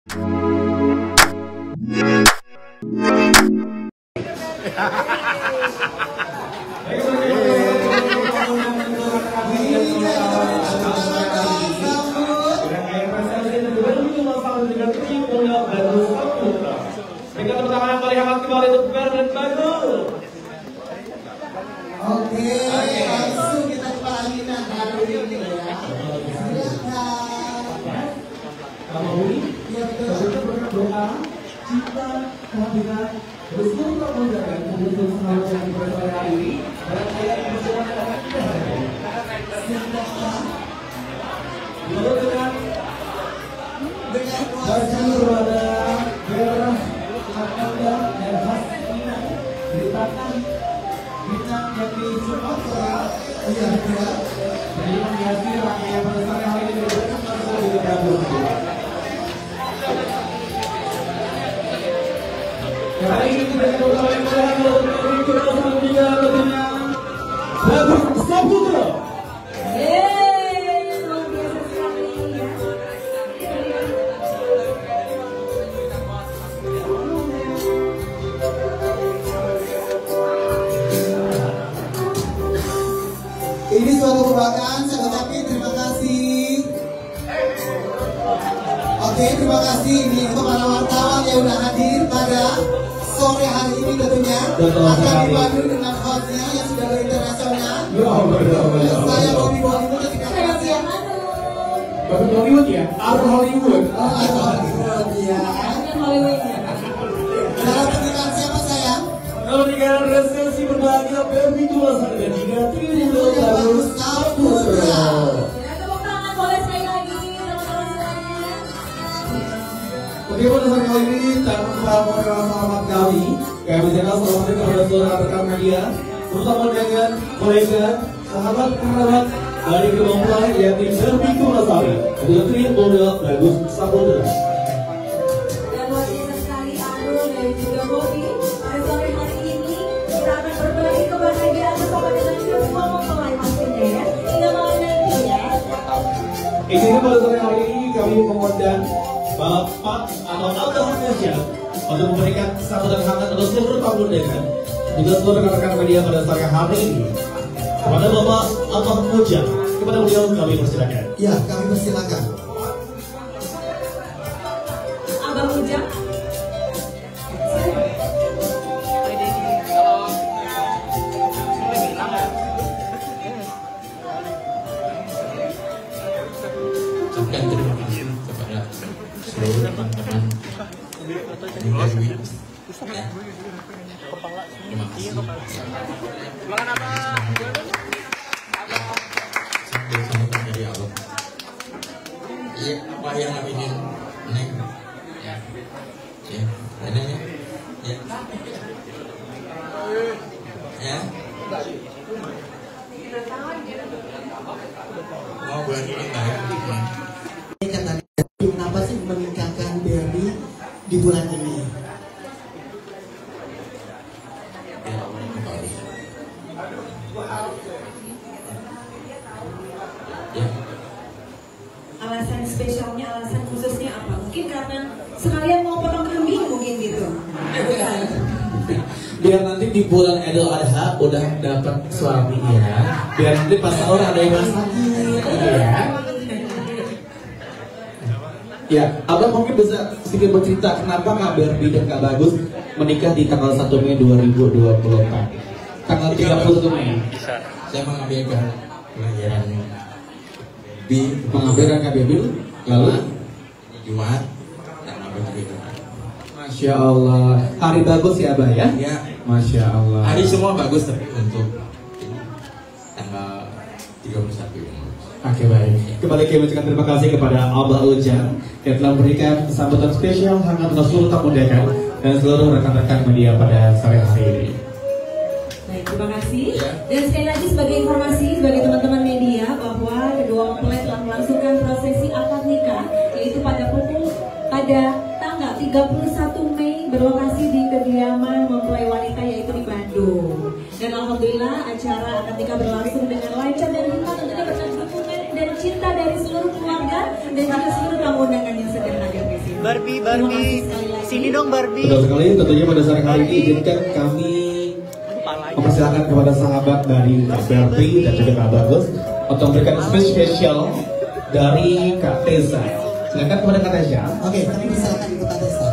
Oke, langsung kita ke pelaminan hari ini ya. Silakan. Kamu ya kita berdoa cinta kehadiran bersyukur kemudahan untuk selalu yang bersama hari ini dan saya bersyukur dengan baju berwarna merah akanda dan khas Minang di tangan bintang yang di Sumatera Iya, ya. jadi menghiasi rangkaian pada sore hari ini bersama di Bandung. Hari ini kita akan Bagus Saputra. Luar biasa sekali ya. Ini suatu kebanggaan, saya ucapin terima kasih. Oke, terima kasih ini untuk para wartawan yang udah hadir pada sore hari ini tentunya. Betul Akan sekali. dibantu dengan hostnya yang sudah go internasional. Saya Ya, Bobby Bollywood dan terima Saya kasih. Tia Manu. Bapak Hollywood ya, Arrow Hollywood. Hollywood ya. Dengan Hollywoodnya. Dalam pernikahan siapa sayang? Kalau dengan resepsi berbahagia Baby Tua Sarga Jika Trio Bagus Saputra. Ya, tepuk tangan boleh sekali lagi teman-teman semuanya. Oke, pada sore kali ini tanpa menghormat kami menjelaskan selamat kepada seluruh rekan media, terutama dengan kolega, sahabat kerabat dari kedua mempelai yakni Baby Tua Sarga untuk Trio Bagus Saputra. Dan luar biasa sekali Arul dan juga Bobby. Pada sore hari ini kita akan berbagi kebahagiaan bersama dengan semua mempelai pastinya ya. Hingga malam nanti ya. Ini pada sore hari ini kami mengundang Bapak atau Abah Muja untuk memberikan sambutan hangat untuk seluruh tamu undangan juga seluruh rekan-rekan media pada sore hari ini. Kepada Bapak Abah Muja, kepada beliau kami persilakan. Ya, kami persilakan. Abang Ujang. Ucapkan terima kasih kepada seluruh teman-teman dari ya. Terima kasih. Sambutan dari Allah. Iya, apa yang ingin neng? Ya, ya, ada ya, ya, ya. Mau bulan ini enggak ya? Kenapa sih menikahkan Berry di bulan ini? Ya, kembali. Ya. Alasan spesialnya, alasan khususnya apa? Mungkin karena sekalian mau potong kambing mungkin gitu. Biar nanti di bulan Idul Adha udah dapat suami ya. Biar nanti pas sahur ada yang masakin. Iya. Ya, Abang mungkin bisa sedikit bercerita kenapa Kak Berby dan Kak Bagus menikah di tanggal 1 Mei 2024. Tanggal 31 Mei. Saya mengambilkan pelajaran di Mengambilkan Kak Berby lalu Jumat tanggal begitu. Masya Allah. Hari bagus ya Abah ya? Ya, Masya Allah. hari semua bagus tapi untuk tanggal 31 ini. Oke baik. Kembali kami ucapkan terima kasih kepada Abah Ujang yang telah memberikan sambutan spesial hangat untuk seluruh tamu undangan dan seluruh rekan-rekan media pada sore hari ini. Baik, terima kasih. Ya. Dan sekali lagi sebagai informasi sebagai teman-teman media bahwa kedua mempelai telah melangsungkan prosesi akad nikah yaitu pada tanggal 31 Mei berlokasi di kediaman mempelai wanita yaitu di Bandung. Dan alhamdulillah acara akad nikah berlangsung dengan lancar dan hikmat tentunya berkat dukungan dan cinta dari seluruh keluarga dan juga seluruh tamu undangan yang sedang hadir di sini. Barbie, sini dong Barbie. Betul sekali, tentunya pada sore hari ini izinkan kami mempersilakan kepada sahabat dari Kak Barbie dan juga Kak Bagus untuk memberikan spesial dari Kak Tessa. Silakan kepada Kak Tessa. Oke, kami persilakan ke Kak Tessa.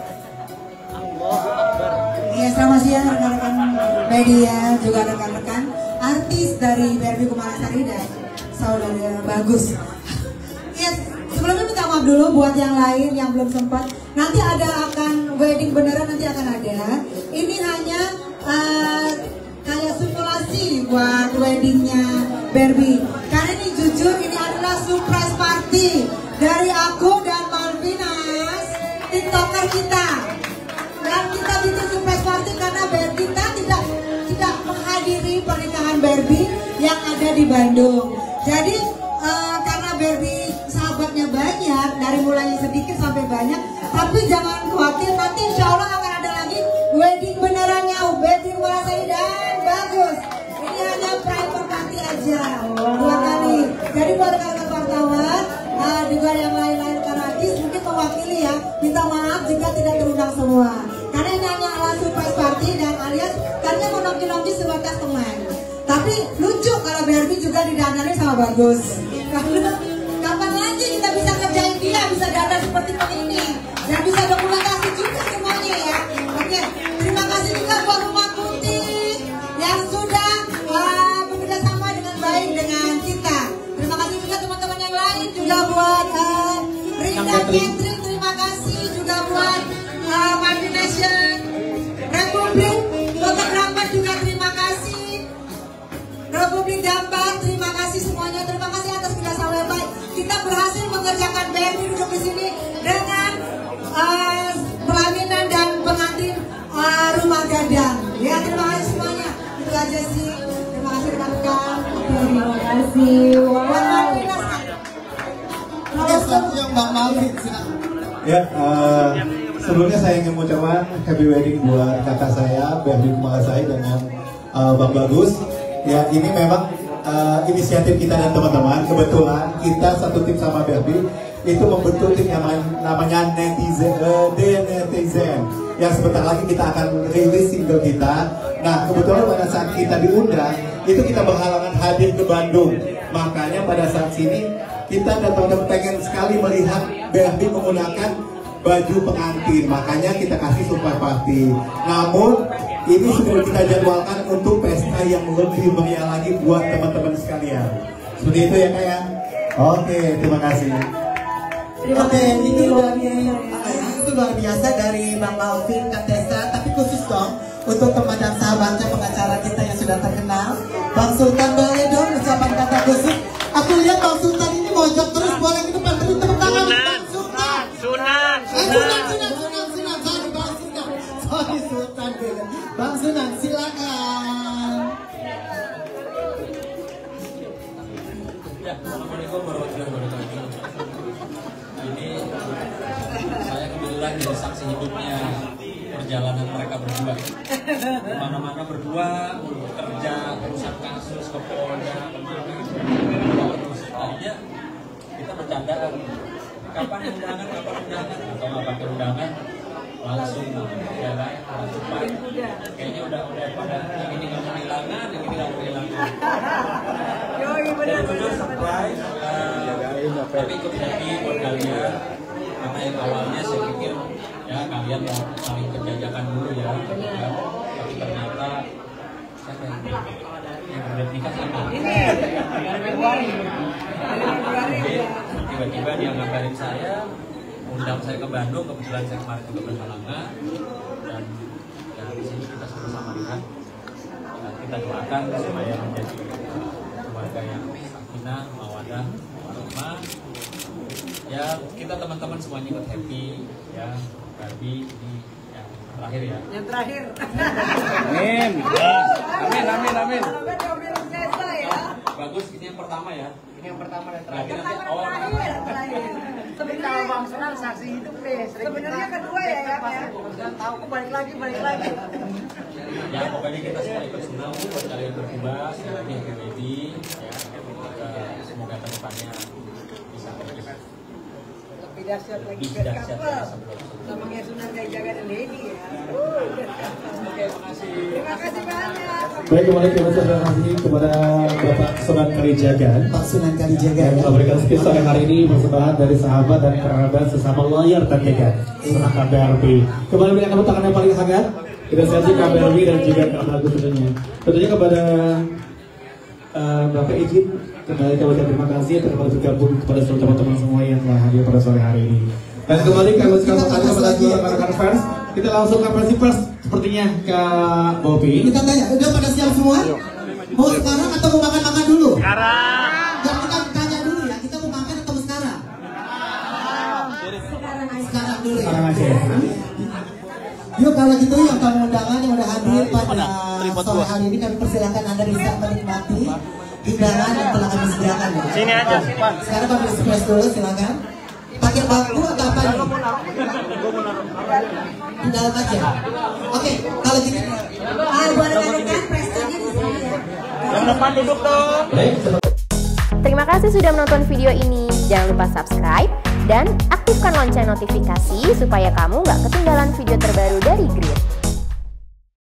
Iya, selamat siang rekan-rekan media, juga rekan-rekan artis dari Barbie Kumalasari dan saudara Bagus. Iya, sebelumnya minta maaf dulu buat yang lain yang belum sempat. Nanti akan wedding beneran, nanti akan ada. Ini hanya kayak simulasi buat weddingnya Barbie. Karena ini jujur ini adalah surprise party dari aku dan Malvinas, TikToker kita. Dan kita bikin surprise party karena kita tidak menghadiri pernikahan Barbie yang ada di Bandung. Jadi karena Barbie sahabatnya banyak, dari mulai sedikit sampai banyak, tapi jangan khawatir, nanti insya Allah akan ada lagi wedding benerannya Barbie Kumalasari dan Bagus. Ini hanya private party aja, 2 kali. Jadi buat rekan-rekan wartawan, juga yang lain-lain artis mungkin mewakili ya, minta maaf jika tidak terundang semua. Karena ini hanya ala surprise party dan alias karena mau nongki-nongki sebatas teman. Tapi lucu kalau Barbie juga didandanin sama Bagus. Karena kapan lagi kita bisa kerjain dia, bisa dandan seperti ini dan bisa dokumentasi juga semuanya ya. Oke, terima kasih juga buat Rumah Putih yang sudah bekerja sama dengan baik dengan kita. Terima kasih juga teman-teman yang lain, juga buat Rinda Catering, terima kasih juga buat Martination Republik Fotografer juga terima kasih, Republik Gambar terima kasih semuanya, terima kasih atas kerjasama yang baik. Kita berhasil mengerjakan Barbie duduk di sini dengan pelaminan dan pengantin rumah gadang. Ya, terima kasih semuanya. Itu aja sih. Terima kasih rekan-rekan. Terima kasih. Oke, selanjutnya Mbak Malvin, silakan. Ya, sebelumnya saya ingin mengucapkan happy wedding buat kakak saya, Barbie Kumalasari dengan Bang Bagus. Ya, ini memang inisiatif kita dan teman-teman. Kebetulan kita satu tim sama Barbie itu membentuk tim yang namanya Netizen, yang sebentar lagi kita akan rilis single kita. Nah, kebetulan pada saat kita diundang itu kita berhalangan hadir ke Bandung. Makanya pada saat sini kita datang pengen sekali melihat Barbie menggunakan baju pengantin. Makanya kita kasih surprise party. Namun ini sudah kita jadwalkan untuk pesta yang lebih meriah lagi buat teman-teman sekalian. Seperti itu ya Kak ya. Oke, terima kasih. Oke, itu luar biasa dari Bang Malvin, Kak Tessa. Tapi khusus dong untuk teman dan sahabatnya pengacara kita yang sudah terkenal, Bang Sultan, boleh dong ucapan kata khusus. Aku lihat Bang Sultan ini mojok terus, boleh ke depan, beri tepuk tangan. Bang Sultan. Sorry Sultan. Bang Sunan, silakan. Ya, Assalamualaikum warahmatullahi wabarakatuh. Ini saya kebetulan jadi saksi hidupnya perjalanan mereka berdua. Kemana-mana berdua, kerja, urusan kasus, ke Polda, kemana. Tadinya kita bercanda kan, kapan undangan, atau nggak pakai undangan, langsung ya kan, langsung main. Kayaknya udah pada yang ini nggak mau hilangan, yang ini nggak mau hilangan. Dan jujur surprise, tapi ikut happy buat kalian. Karena yang awalnya saya pikir ya kalian mau saling penjajakan dulu ya, tapi ternyata siapa yang udah nikah sama tiba-tiba dia ngabarin saya, undang saya ke Bandung. Kebetulan saya kemarin juga berhalangan, dan ya di sini kita sama-sama lihat, kita doakan supaya menjadi keluarga yang sakinah, mawaddah, warahmah. Ya kita teman-teman semuanya ikut happy ya. Barbie ini yang terakhir ya. Yang terakhir. Amin. Bagus, ini yang pertama ya. Ini yang pertama dan terakhir. Terakhir. Tapi kalau Bang Sunan saksi hidup deh. Sebenarnya kedua ya. Dan tahu aku balik lagi. Ya pokoknya kita semua ikut senang buat kalian berdua. Ini happy wedding ya. Semoga kedepannya bisa terus Lebih dahsyat lagi Lebih bed dahsyat couple. lagi Sabda Rasul. Namanya Sunan Kalijaga dan Lady ya. Bed couple. Terima kasih banyak. Baik, kembali ke terima kasih kepada Bapak Sunan Kalijaga Pak Sunan Kalijaga yang ya. memberikan speech sore hari ini persembahan dari sahabat dan kerabat sesama layar tentunya Sunan KBRB. Kembali berikan tepuk tangan yang paling hangat. Kita sesi KBRB dan juga Kak Bagus tentunya. Tentunya kepada Bapak izin kembali kami ucapkan terima kasih telah bergabung kepada seluruh teman-teman semua yang telah hadir pada sore hari ini. Dan kembali kami ucapkan terima kasih kepada seluruh rekan-rekan fans. Kita langsung ke konferensi pers sepertinya Kak Bobi. Kita tanya, udah pada siap semua? Mau sekarang atau mau makan-makan dulu? Sekarang. Ya kita tanya dulu ya, kita mau makan atau sekarang? Sekarang dulu ya. Sekarang aja ya. Yuk kalau gitu yang tamu undangan yang udah hadir pada sore hari ini kami persilakan Anda bisa menikmati hidangan yang telah kami sediakan ya. Sini aja, Pak. Sekarang kami express dulu silakan. Pakai bangku atau apa nih? Di dalam aja. Oke, kalau gitu. Buat rekan-rekan prestasinya di sini ya. Yang depan duduk dong. Terima kasih sudah menonton video ini. Jangan lupa subscribe dan aktifkan lonceng notifikasi supaya kamu nggak ketinggalan video terbaru dari Grid.